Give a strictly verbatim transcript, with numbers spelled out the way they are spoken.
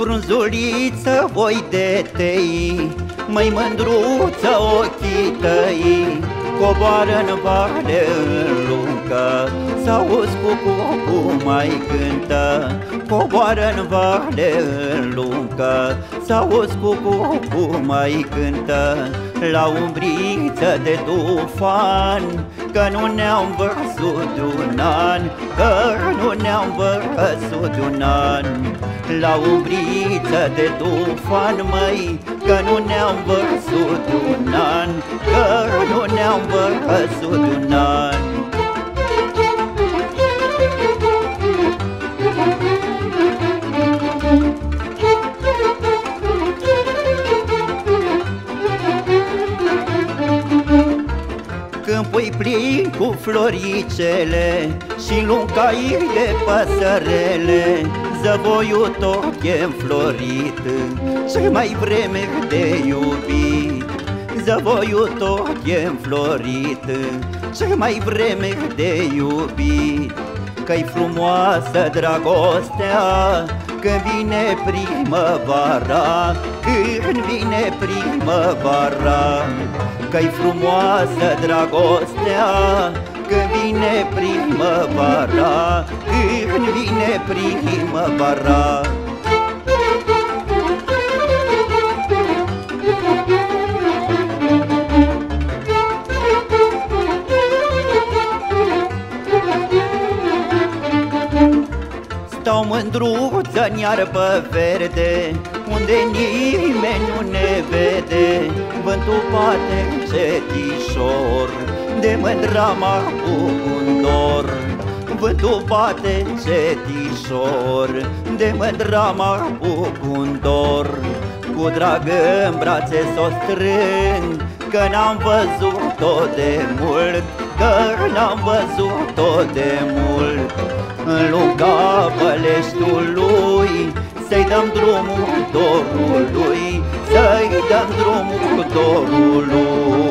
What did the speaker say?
Frunzuliță voi de tei, măi mândruță ochii tăi, coboară-n vale în luncă, s-auzi cucu cum mai cântă. Coboară-n vale în luncă, s-auzi cucu cum mai cântă. La umbriță de tufan, că nu ne-am văzut de un an, că nu ne-am văzut de un an. La umbriță de tufan, măi, că nu ne-am văzut de un an, că nu ne-am văzut de un an. Câmpul-i plin cu floricele și luncaile păsărele, zăvoiul tot e înflorit și mai vreme de iubit. Zăvoiul tot e înflorit și mai vreme de iubit. Că-i frumoasă dragostea când vine primăvara, când vine primăvara. Că-i frumoasă dragostea când vine primăvara, când vine primăvara. Stau mândruță în iarbă verde, unde nimeni nu ne vede. Vântul bate încetișor, de mândra mă apuc un dor. Vântul bate încetișor, de mândra mă apuc un dor. Cu drag în brațe s-o strâng, că n-am văzut-o de mult, că n-am văzut-o de mult. În lunga Păleștiului să-i dăm drumul dorului, să-i dăm drumul dorului.